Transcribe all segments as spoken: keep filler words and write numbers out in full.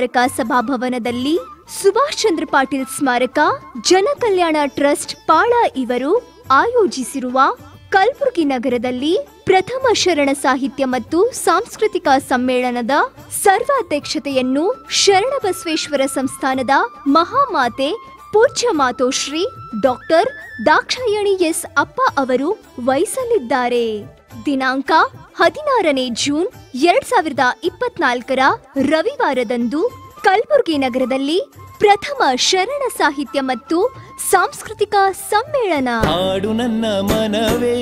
ಸ್ಮಾರಕ ಸಭಾಭವನದಲ್ಲಿ ಸುಭಾಷ್ ಚಂದ್ರ ಪಾಟೀಲ್ ಸ್ಮಾರಕ ಜನಕಲ್ಯಾಣ ಟ್ರಸ್ಟ್ ಪಾಳ ಇವರು ಆಯೋಜಿಸಿರುವ ಕಲಬುರಗಿ ನಗರದಲ್ಲಿ ಪ್ರಥಮ ಶರಣ ಸಾಹಿತ್ಯ ಮತ್ತು ಸಾಂಸ್ಕೃತಿಕ ಸಮ್ಮೇಳನದ ಸರ್ವಾಧ್ಯಕ್ಷತೆಯನ್ನು ಶರಣಬಸವೇಶ್ವರ ಸಂಸ್ಥಾನದ ಮಹಾಮಾತೆ ಪೂಜ್ಯ ಮಾತೋಶ್ರೀ ಡಾಕ್ಟರ್ ದಾಕ್ಷಾಯಣಿ ಎಸ್ ಅಪ್ಪ ಅವರು ವಹಿಸಲಿದ್ದಾರೆ. ದಿನಾಂಕ ಹದಿನಾರನೇ ಜೂನ್ ಎರಡ್ ಸಾವಿರದ ಇಪ್ಪತ್ನಾಲ್ಕರ ರವಿವಾರದಂದು ಕಲಬುರಗಿ ನಗರದಲ್ಲಿ ಪ್ರಥಮ ಶರಣ ಸಾಹಿತ್ಯ ಮತ್ತು ಸಾಂಸ್ಕೃತಿಕ ಸಮ್ಮೇಳನ. ಹಾಡು ನನ್ನ ಮನವೇ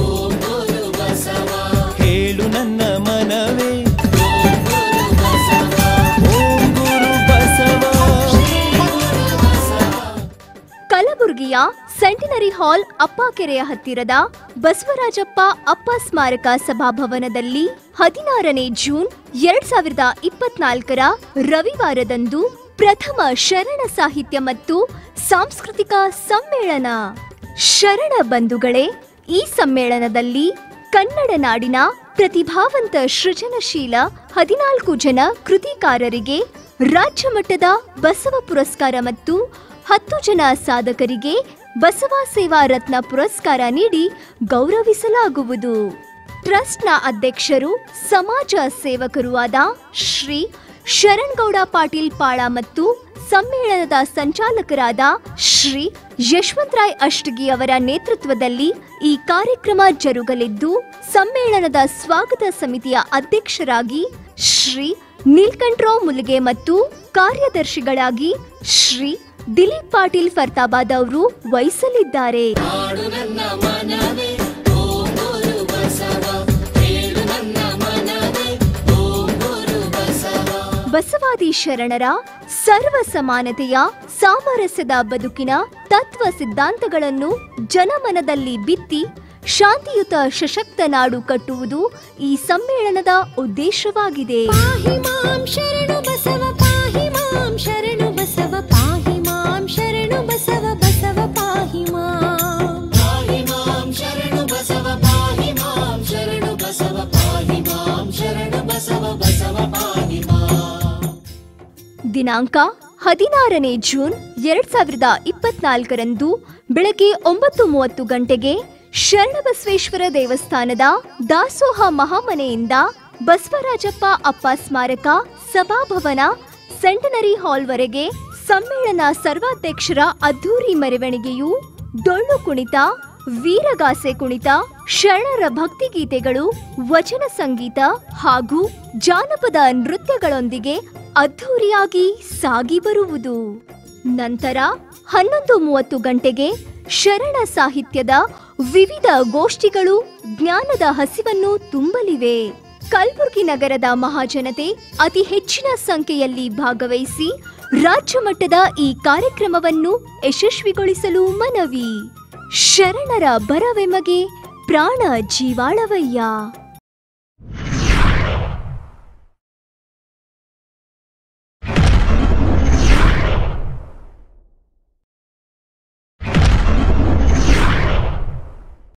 ಹೇಳು ನನ್ನ ಮನವೇ ಕಲಬುರಗಿಯ ಸೆಂಟಿನರಿ ಹಾಲ್ ಅಪ್ಪಾಕೆರೆಯ ಹತ್ತಿರದ ಬಸವರಾಜಪ್ಪ ಅಪ್ಪ ಸ್ಮಾರಕ ಸಭಾಭವನದಲ್ಲಿ ಹದಿನಾರನೇ ಜೂನ್ ಎರಡ್ ಸಾವಿರದ ಇಪ್ಪತ್ನಾಲ್ಕರ ರವಿವಾರದಂದು ಪ್ರಥಮ ಶರಣ ಸಾಹಿತ್ಯ ಮತ್ತು ಸಾಂಸ್ಕೃತಿಕ ಸಮ್ಮೇಳನ. ಶರಣ ಬಂಧುಗಳೇ, ಈ ಸಮ್ಮೇಳನದಲ್ಲಿ ಕನ್ನಡ ನಾಡಿನ ಪ್ರತಿಭಾವಂತ ಸೃಜನಶೀಲ ಹದಿನಾಲ್ಕು ಜನ ಕೃತಿಕಾರರಿಗೆ ರಾಜ್ಯ ಮಟ್ಟದ ಬಸವ ಪುರಸ್ಕಾರ ಮತ್ತು ಹತ್ತು ಜನ ಸಾಧಕರಿಗೆ ಬಸವ ಸೇವಾ ರತ್ನ ಪುರಸ್ಕಾರ ನೀಡಿ ಗೌರವಿಸಲಾಗುವುದು. ಟ್ರಸ್ಟ್ನ ಅಧ್ಯಕ್ಷರು ಸಮಾಜ ಸೇವಕರೂ ಆದ ಶ್ರೀ ಶರಣಗೌಡ ಪಾಟೀಲ್ ಪಾಳ ಮತ್ತು ಸಮ್ಮೇಳನದ ಸಂಚಾಲಕರಾದ ಶ್ರೀ ಯಶವಂತರಾಯ್ ಅಷ್ಟಗಿ ಅವರ ನೇತೃತ್ವದಲ್ಲಿ ಈ ಕಾರ್ಯಕ್ರಮ ಜರುಗಲಿದ್ದು, ಸಮ್ಮೇಳನದ ಸ್ವಾಗತ ಸಮಿತಿಯ ಅಧ್ಯಕ್ಷರಾಗಿ ಶ್ರೀ ನೀಲ್ಕಂಠರಾವ್ ಮುಲಿಗೆ ಮತ್ತು ಕಾರ್ಯದರ್ಶಿಗಳಾಗಿ ಶ್ರೀ ದಿಲೀಪ್ ಪಾಟೀಲ್ ಫರ್ತಾಬಾದ್ ಅವರು ವಹಿಸಲಿದ್ದಾರೆ. ಬಸವಾದಿ ಶರಣರ ಸರ್ವ ಸಮಾನತೆಯ ಸಾಮರಸ್ಯದ ಬದುಕಿನ ತತ್ವ ಸಿದ್ಧಾಂತಗಳನ್ನು ಜನಮನದಲ್ಲಿ ಬಿತ್ತಿ ಶಾಂತಿಯುತ ಸಶಕ್ತ ನಾಡು ಕಟ್ಟುವುದು ಈ ಸಮ್ಮೇಳನದ ಉದ್ದೇಶವಾಗಿದೆ. ದಿನಾಂಕ ಹದಿನಾರನೇ ಜೂನ್ ಎರಡ್ ಸಾವಿರದ ಇಪ್ಪತ್ನಾಲ್ಕರಂದು ಬೆಳಗ್ಗೆ ಒಂಬತ್ತು ಮೂವತ್ತು ಗಂಟೆಗೆ ಶರಣಬಸವೇಶ್ವರ ದೇವಸ್ಥಾನದ ದಾಸೋಹ ಮಹಾಮನೆಯಿಂದ ಬಸವರಾಜಪ್ಪ ಅಪ್ಪ ಸ್ಮಾರಕ ಸಭಾಭವನ ಸೆಂಟನರಿ ಹಾಲ್ವರೆಗೆ ಸಮ್ಮೇಳನ ಸರ್ವಾಧ್ಯಕ್ಷರ ಅದ್ದೂರಿ ಮೆರವಣಿಗೆಯು ಡೊಳ್ಳು ಕುಣಿತ, ವೀರಗಾಸೆ ಕುಣಿತ, ಶರಣರ ಭಕ್ತಿಗೀತೆಗಳು, ವಚನ ಸಂಗೀತ ಹಾಗೂ ಜಾನಪದ ನೃತ್ಯಗಳೊಂದಿಗೆ ಅದ್ಧೂರಿಯಾಗಿ ಸಾಗಿ ಬರುವುದು. ನಂತರ ಹನ್ನೊಂದು ಮೂವತ್ತು ಗಂಟೆಗೆ ಶರಣ ಸಾಹಿತ್ಯದ ವಿವಿಧ ಗೋಷ್ಠಿಗಳು ಜ್ಞಾನದ ಹಸಿವನ್ನು ತುಂಬಲಿವೆ. ಕಲಬುರಗಿ ನಗರದ ಮಹಾಜನತೆ ಅತಿ ಹೆಚ್ಚಿನ ಸಂಖ್ಯೆಯಲ್ಲಿ ಭಾಗವಹಿಸಿ ರಾಜ್ಯ ಮಟ್ಟದ ಈ ಕಾರ್ಯಕ್ರಮವನ್ನು ಯಶಸ್ವಿಗೊಳಿಸಲು ಮನವಿ. ಶರಣರ ಬರವೆಮಗೆ ಪ್ರಾಣ ಜೀವಾಳವಯ್ಯ.